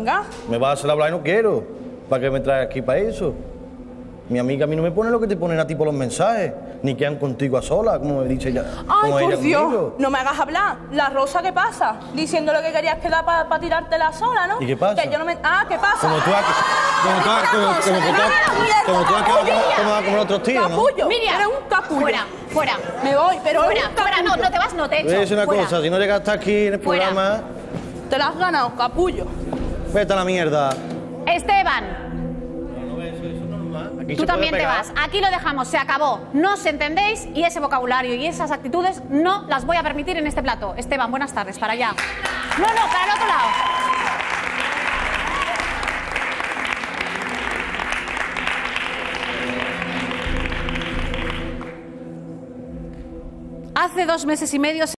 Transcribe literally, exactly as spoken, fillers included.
Venga. Me vas a hacer hablar y no quiero. ¿Para qué me traes aquí para eso? Mi amiga a mí no me pone lo que te ponen a ti por los mensajes. Ni quedan contigo a solas, como me dice ella. Ay, como por ella Dios. conmigo. No me hagas hablar. La Rosa, ¿qué pasa? Diciéndole que querías quedar para pa tirártela sola, ¿no? ¿Y qué pasa? Que yo no me... Ah, ¿qué pasa? Como tú has... Como tú has... Como, como, como, tú has- como tú has quedado como, como, como los otros tíos, ¿no? Capullo. Miriam, Eres un capullo. fuera, fuera. Me voy, pero eres Fuera, un fuera, no, capullo. no te vas, no te Te voy a echo. decir una Fuera. cosa, si no llegas hasta aquí en el Fuera. programa, Te la has ganado, capullo. vete a la mierda. Esteban, Aquí tú se puede también te pegar. vas. Aquí lo dejamos, se acabó. No os entendéis y ese vocabulario y esas actitudes no las voy a permitir en este plato. Esteban, buenas tardes, para allá. No, no, para el otro lado. Hace dos meses y medio